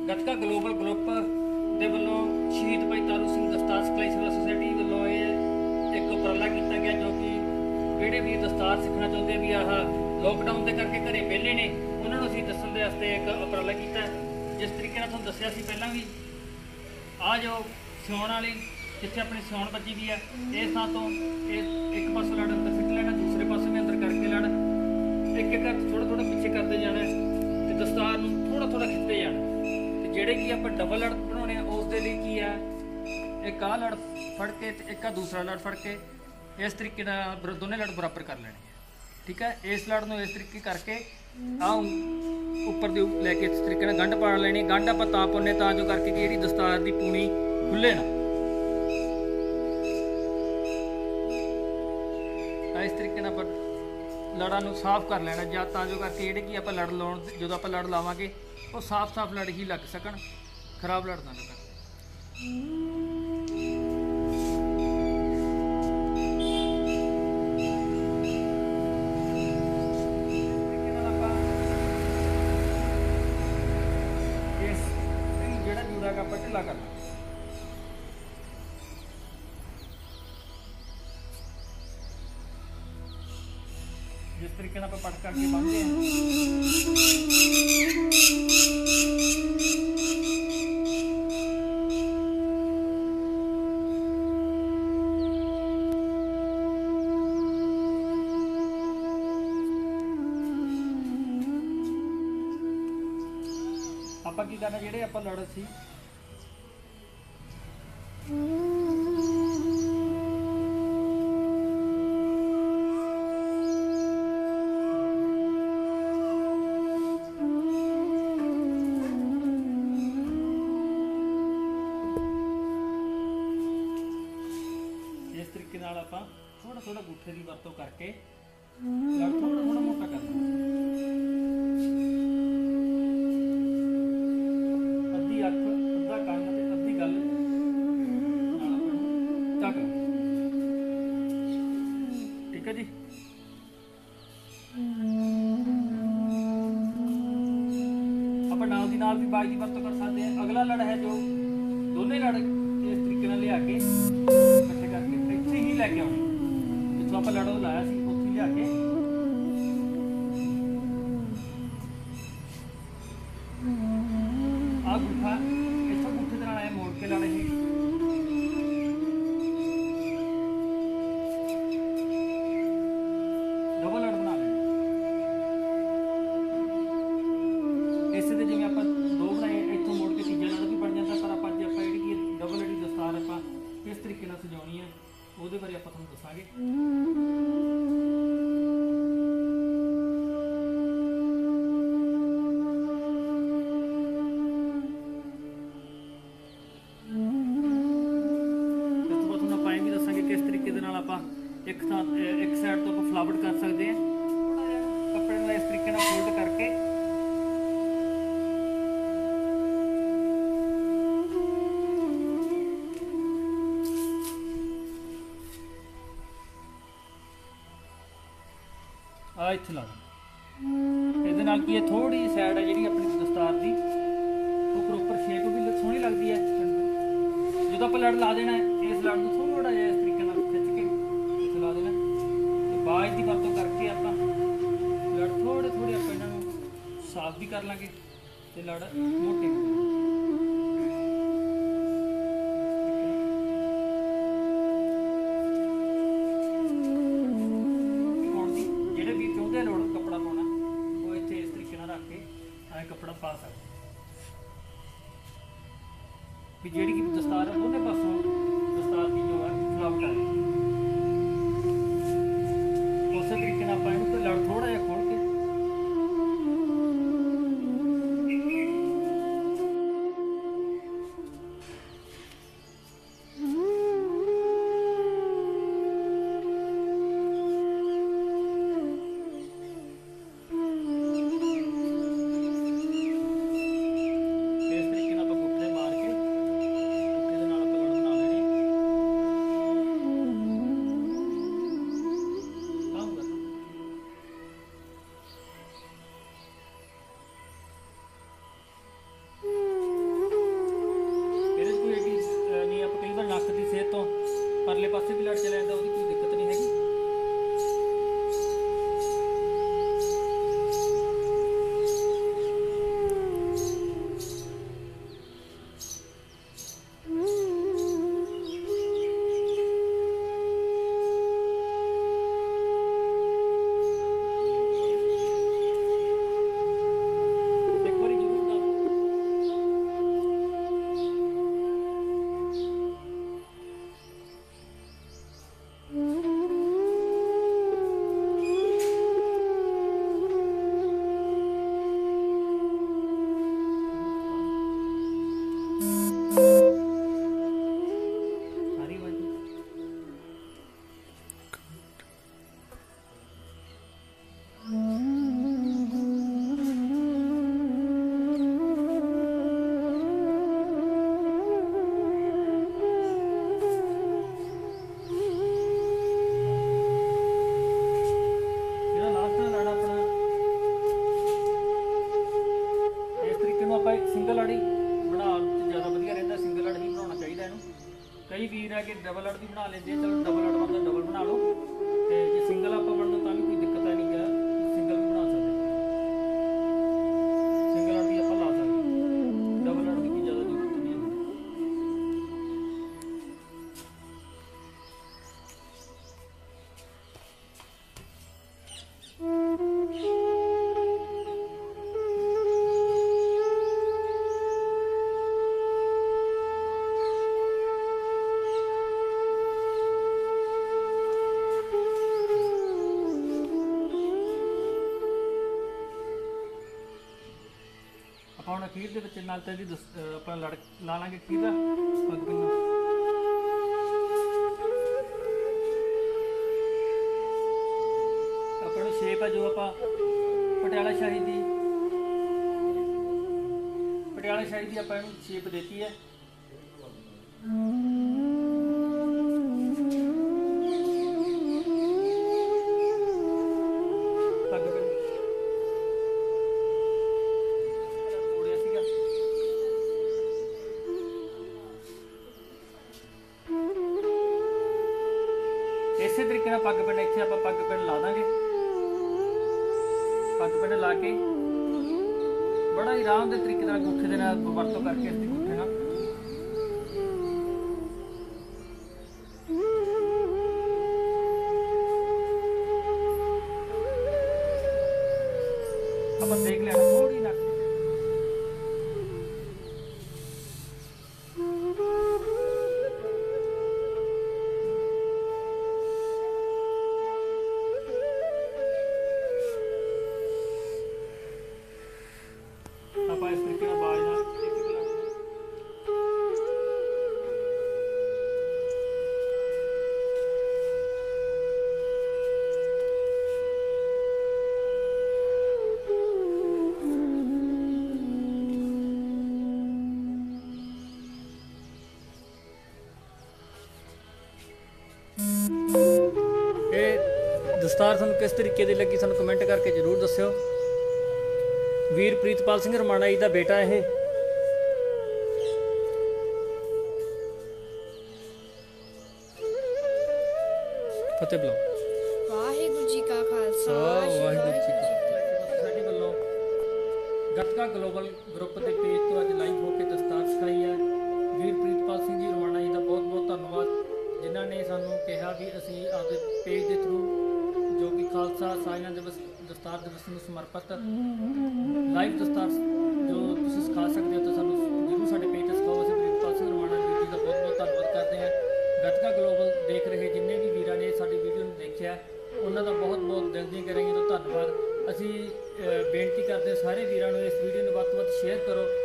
Gatka global group ਦੇ ਵੱਲੋਂ ਸ਼ਹੀਦ ਭਾਈ ਤਾਰੂ ਸਿੰਘ ਦਸਤਾਰ ਸਿਖਲਾਈ ਸੇਵਾ ਸੁਸਾਇਟੀ ਵੱਲੋਂ ਇਹ ਇੱਕ ਉਪਰਾਲਾ ਕੀਤਾ ਗਿਆ, ਜੋ ਕਿ ਜਿਹੜੇ ਵੀ ਦਸਤਾਰ ਸਿੱਖਣਾ ਚਾਹੁੰਦੇ ਵੀ ਆਹ ਲੋਕਡਾਊਨ ਦੇ ਕਰਕੇ ਘਰੇ ਵਿਹਲੇ ਨੇ, ਉਹਨਾਂ ਨੂੰ ਅਸੀਂ ਦੱਸਣ ਦੇ ਵਾਸਤੇ ਇੱਕ ਉਪਰਾਲਾ ਕੀਤਾ। ਜਿਸ ਤਰੀਕੇ ਨਾਲ ਤੁਹਾਨੂੰ ਦੱਸਿਆ ਸੀ ਪਹਿਲਾਂ ਵੀ, ਆ ਜੋ ਸਿਉਣ ਵਾਲੀ ਜਿੱਥੇ ਆਪਣੀ ਸਿਉਣ ਵੱਜੀ ਵੀ ਆ, ਇਸ ਥਾਂ ਤੋਂ ਇਹ ਇੱਕ ਪਾਸੇ ਲੜ ਅੰਦਰ ਫਿੱਟ ਲੈਣਾ, ਦੂਸਰੇ ਪਾਸੇ ਵੀ ਅੰਦਰ ਕਰਕੇ ਲੜ ਇੱਕ ਇੱਕ ਥੋੜਾ ਥੋੜਾ ਪਿੱਛੇ ਕਰਦੇ ਜਾਣਾ ਤੇ ਦਸਤਾਰ ਨੂੰ ਥੋੜਾ ਥੋੜਾ ਖਿੱਚਦੇ ਜਾਣਾ। ਤੇ ਜਿਹੜੇ ਕਿ ਆਪਾਂ ਡਬਲ ਲੜ ਬਣਾਉਣੇ ਆ, ਉਸ ਦੇ ਲਈ ਕੀ ਆ, ਇੱਕ ਆਹ ਲੜ ਫੜ ਕੇ ਤੇ ਇੱਕ ਆ ਦੂਸਰਾ ਲੜ ਫੜ ਕੇ ਇਸ ਤਰੀਕੇ ਨਾਲ ਦੋਨੇ ਲੜ ਬਰਾਬਰ ਕਰ ਲੈਣੇ ਆ। ਠੀਕ ਹੈ, ਇਸ ਲੜ ਨੂੰ ਇਸ ਤਰੀਕੇ ਕਰਕੇ ਆਹ ਉੱਪਰ ਦੇ ਲੈ ਕੇ ਇਸ ਤਰੀਕੇ ਨਾਲ ਗੰਢ ਪਾ ਲੈਣੀ। ਗੰਢ ਆਪਾਂ ਤਾਂ ਪਾਉਂਦੇ ਤਾਂ ਜੋ ਕਰਕੇ ਕਿ ਜਿਹੜੀ ਦਸਤਾਰ ਦੀ ਪੂਣੀ ਖੁੱਲੇ ਨਾ। ਇਸ ਤਰੀਕੇ ਨਾਲ ਆਪਾਂ ਲੜਾਂ ਨੂੰ ਸਾਫ਼ ਕਰ ਲੈਣਾ, ਜਾਂ ਤਾਂ ਜੋ ਕਰਕੇ ਜਿਹੜੇ ਕਿ ਆਪਾਂ ਲੜ ਲਾਉਣ ਜਦੋਂ ਆਪਾਂ ਲੜ ਲਾਵਾਂਗੇ ਉਹ ਸਾਫ਼ ਲੜ ਹੀ ਲੱਗ ਸਕਣ, ਖਰਾਬ ਲੜ ਨਾ ਲੱਗਣ। ਜਿਹੜਾ ਜੂੜਾ ਗਾ ਆਪਾਂ ਢਿੱਲਾ ਕਰਨਾ। जिस तरीके ਨਾਲ ਆਪਾਂ ਪਟ ਕਰਕੇ ਬੰਨ੍ਹਦੇ ਹਾਂ, ਆਪਾਂ ਕੀ ਕਰਨਾ, ਜਿਹੜੇ ਆਪਾਂ ਲੜ ਸੀ ਤਰੀਕੇ ਨਾਲ ਆਪਾਂ ਥੋੜਾ ਥੋੜਾ ਗੁੱਠੇ ਦੀ ਵਰਤੋਂ ਕਰਕੇ ਲੜ ਥੋੜਾ ਥੋੜਾ ਮੋਟਾ ਕਰਨਾ। ਅੱਧੀ ਅੱਖ, ਅੱਧਾ ਕੰਨ ਤੇ ਅੱਧੀ ਗੱਲ ਨਾਲ ਆਪਾਂ ਨੂੰ ਢੱਕ। ਠੀਕ ਹੈ ਜੀ। ਆਪਾਂ ਨਾਲ ਦੀ ਨਾਲ ਵੀ ਬਾਜ ਦੀ ਵਰਤੋਂ ਕਰ ਸਕਦੇ ਹਾਂ। ਅਗਲਾ ਲੜ ਹੈ ਜੋ ਦੋਨੇ ਲੜ ਇਸ ਤਰੀਕੇ ਨਾਲ ਲਿਆ ਕੇ ਇਕੱਠੇ ਕਰਕੇ ਇੱਥੇ ਹੀ ਲੈ ਕੇ ਆਉਣੇ, ਜਿੱਥੋਂ ਆਪਾਂ ਲੜੋ ਲਾਇਆ ਸੀ ਉੱਥੇ ਲਿਆ ਕੇ ਆਹ ਗੁੱਠਾ ਇੱਥੋਂ ਗੁੱਠੇ ਦੇ ਨਾਲ ਆਇਆ ਮੋੜ ਕੇ ਲਾਣੇ ਸੀ। ਡਬਲ ਲੜ ਬਣਾ ਲੈਣੇ। ਇਸੇ ਦੇ ਜਿਵੇਂ ਆਪਾਂ ਦੋ ਬਣਾਏ, ਇੱਥੋਂ ਮੋੜ ਕੇ ਤੀਜਾ ਲੜ ਵੀ ਬਣ ਜਾਂਦਾ, ਪਰ ਆਪਾਂ ਜੇ ਆਪਾਂ ਜਿਹੜੀ ਡਬਲ ਲੜੀ ਦਸਤਾਰ ਆਪਾਂ ਕਿਸ ਤਰੀਕੇ ਨਾਲ ਸਜਾਉਣੀ ਹੈ ਉਹਦੇ ਬਾਰੇ ਆਪਾਂ ਤੁਹਾਨੂੰ ਦੱਸਾਂਗੇ। ਇਸ ਤੋਂ ਬਾਅਦ ਤੁਹਾਨੂੰ ਆਪਾਂ ਇਹ ਵੀ ਦੱਸਾਂਗੇ ਕਿਸ ਤਰੀਕੇ ਦੇ ਨਾਲ ਆਪਾਂ ਇੱਕ ਸਾਈਡ ਤੋਂ ਆਪਾਂ ਫਲਾਵਟ ਕਰ ਸਕਦੇ ਹਾਂ। ਕੱਪੜੇ ਨੂੰ ਇਸ ਤਰੀਕੇ ਨਾਲ ਫੋਲਡ ਕਰਕੇ ਆ ਇੱਥੇ ਲਾ ਦੇਣਾ। ਇਹਦੇ ਨਾਲ ਕੀ ਹੈ, ਥੋੜੀ ਜਿਹੀ ਸਾਈਡ ਹੈ ਜਿਹੜੀ ਆਪਣੀ ਦਸਤਾਰ ਦੀ ਉਹ ਪ੍ਰੋਪਰ ਸ਼ੇਪ ਵੀ ਸੋਹਣੀ ਲੱਗਦੀ ਹੈ। ਜਦੋਂ ਆਪਾਂ ਲੜ ਲਾ ਦੇਣਾ, ਇਸ ਲੜ ਨੂੰ ਥੋੜਾ ਜਿਹਾ ਇਸ ਤਰੀਕੇ ਨਾਲ ਖਿੱਚ ਕੇ ਇੱਥੇ ਲਾ ਦੇਣਾ ਤੇ ਬਾਜ ਦੀ ਵਰਤੋਂ ਕਰਕੇ ਆਪਾਂ ਲੜ ਥੋੜੇ ਥੋੜੇ ਆਪਾਂ ਇਹਨਾਂ ਨੂੰ ਸਾਫ਼ ਵੀ ਕਰ ਲਾਂਗੇ ਤੇ ਲੜ ਮੋਟੇ ਕੱਪੜਾ ਪਾਉਣਾ ਉਹ ਇੱਥੇ ਇਸ ਤਰੀਕੇ ਨਾਲ ਰੱਖ ਕੇ ਐਂ ਕੱਪੜਾ ਪਾ ਸਕਦੇ ਵੀ ਜਿਹੜੀ ਕਿ ਦਸਤਾਰ ਹੈ ਉਹਨੇ ਪਾਸੋਂ ਦਸਤਾਰ ਦੀ ਜੋ ਹੈ ਫਲਾਵਟ ਆ ਰਹੀ। ਉਸੇ ਤਰੀਕੇ ਨਾਲ ਆਪਾਂ ਇਹਨੂੰ ਤੇ ਲੜ ਥੋੜਾ ਜਿਹਾ ਖੋਲ ਕੇ ਇਸ ਤਰੀਕੇ ਨਾਲ ਆਪਾਂ ਗੁੱਠੇ ਮਾਰ ਕੇ ਗੁੱਠੇ ਦੇ ਨਾਲ ਆਪਾਂ ਲੜ ਬਣਾ ਆਪਾਂ ਇੱਕ ਸਿੰਗਲ ਲੜੀ ਬਣਾਉਣ ਤੇ ਜ਼ਿਆਦਾ ਵਧੀਆ ਰਹਿੰਦਾ, ਸਿੰਗਲ ਲੜ ਹੀ ਬਣਾਉਣਾ ਚਾਹੀਦਾ ਇਹਨੂੰ। ਕਈ ਵੀਰ ਆ ਕਿ ਡਬਲ ਲੜ ਵੀ ਬਣਾ ਲੈਂਦੇ, ਚਲੋ ਡਬਲ ਲੜ ਬਣਦਾ ਡਬਲ ਬਣਾ ਲਓ, ਤੇ ਜੇ ਸਿੰਗਲ ਆਪਾਂ ਬਣਦਾ ਤਾਂ ਵੀ ਕੋਈ ਦਿੱਕਤ ਨਹੀਂ ਗਾ, ਸਿੰਗਲ ਵੀ ਬਣਾ ਸਕਦੇ, ਸਿੰਗਲ ਲੜ ਵੀ ਆਪਾਂ ਲਾ ਸਕਦੇ, ਡਬਲ ਲੜ ਦੀ ਕੋਈ ਜ਼ਿਆਦਾ ਜ਼ਰੂਰਤ ਨਹੀਂ ਹੈ। ਆਪਾਂ ਹੁਣ ਅਖੀਰ ਦੇ ਵਿੱਚ ਨਾਲ ਤਾਂ ਇਹਦੀ ਆਪਾਂ ਲਾ ਲਾਂਗੇ ਅਖੀਰ ਦਾ ਪੱਗ ਪਿੰਨਾ। ਆਪਾਂ ਨੂੰ ਸ਼ੇਪ ਆ ਜੋ ਆਪਾਂ ਪਟਿਆਲਾ ਸ਼ਾਹੀ ਦੀ ਆਪਾਂ ਇਹਨੂੰ ਸ਼ੇਪ ਦਿੱਤੀ ਹੈ। ਇਸੇ ਤਰੀਕੇ ਨਾਲ ਪੱਗ ਪਿੰਡ ਇੱਥੇ ਆਪਾਂ ਪੱਗ ਪਿੰਡ ਲਾ ਦਾਂਗੇ। ਪੱਗ ਪਿੰਡ ਲਾ ਕੇ ਬੜਾ ਹੀ ਆਰਾਮ ਦੇ ਤਰੀਕੇ ਨਾਲ ਅੰਗੂਠੇ ਦੇ ਨਾਲ ਵਰਤੋਂ ਕਰਕੇ ਇਸ ਦੀ ਅੰਗੂਠੇ ਨਾਲ ਆਪਾਂ ਦੇਖ ਲਿਆ ਥੋੜੀ ਨੱਕ ਆਪਾਂ ਇਸ ਤਰੀਕੇ ਨਾਲ ਬਾਜ ਨਾਲ ਦਸਤਾਰ ਤੁਹਾਨੂੰ ਕਿਸ ਤਰੀਕੇ ਦੀ ਲੱਗੀ ਸਾਨੂੰ ਕਮੈਂਟ ਕਰਕੇ ਜ਼ਰੂਰ ਦੱਸਿਓ। ਵੀਰ ਪ੍ਰੀਤਪਾਲ ਸਿੰਘ ਰਮਾਣਾ ਜੀ ਦਾ ਬੇਟਾ ਇਹ ਫਤਿਹ ਬੁਲਾਓ। ਵਾਹਿਗੁਰੂ ਜੀ ਕਾ ਖਾਲਸਾ ਵਾਹਿਗੁਰੂ ਜੀ ਕੀ ਫਤਿਹ। ਸਾਡੇ ਵੱਲੋਂ ਗੱਤਕਾ ਗਲੋਬਲ ਗਰੁੱਪ ਦੇ ਪੇਜ ਤੋਂ ਅੱਜ ਲਾਈਵ ਹੋ ਕੇ ਦਸਤਾਰ ਸਿਖਾਈ ਹੈ। ਵੀਰ ਪ੍ਰੀਤਪਾਲ ਸਿੰਘ ਜੀ ਰਮਾਣਾ ਜੀ ਦਾ ਬਹੁਤ ਬਹੁਤ ਧੰਨਵਾਦ, ਜਿਨ੍ਹਾਂ ਨੇ ਸਾਨੂੰ ਕਿਹਾ ਵੀ ਅਸੀਂ ਆਪਦੇ ਪੇਜ ਦੇ ਥਰੂ ਜੋ ਕਿ ਖਾਲਸਾ ਸਾਜਨਾ ਦਿਵਸ ਦਸਤਾਰ ਦਿਵਸ ਨੂੰ ਸਮਰਪਿਤ ਲਾਈਵ ਦਸਤਾਰ ਜੋ ਤੁਸੀਂ ਸਿਖਾ ਸਕਦੇ ਹੋ ਤਾਂ ਸਾਨੂੰ ਜ਼ਰੂਰ ਸਾਡੇ ਪੇਜ 'ਤੇ ਸਿਖਾਓ। ਅਸੀਂ ਪ੍ਰੀਤਪਾਲ ਸਿੰਘ ਰਮਾਣਾ ਜੀ ਦਾ ਬਹੁਤ ਬਹੁਤ ਧੰਨਵਾਦ ਕਰਦੇ ਹਾਂ। ਗੱਤਕਾ ਗਲੋਬਲ ਦੇਖ ਰਹੇ ਜਿੰਨੇ ਵੀ ਵੀਰਾਂ ਨੇ ਸਾਡੀ ਵੀਡੀਓ ਨੂੰ ਦੇਖਿਆ ਉਹਨਾਂ ਦਾ ਬਹੁਤ ਬਹੁਤ ਦਿਲ ਦੀਆਂ ਗਹਿਰਾਈਆਂ ਤੋਂ ਧੰਨਵਾਦ। ਅਸੀਂ ਬੇਨਤੀ ਕਰਦੇ ਸਾਰੇ ਵੀਰਾਂ ਨੂੰ ਇਸ ਵੀਡੀਓ ਨੂੰ ਵੱਧ ਤੋਂ ਵੱਧ ਸ਼ੇਅਰ ਕਰੋ।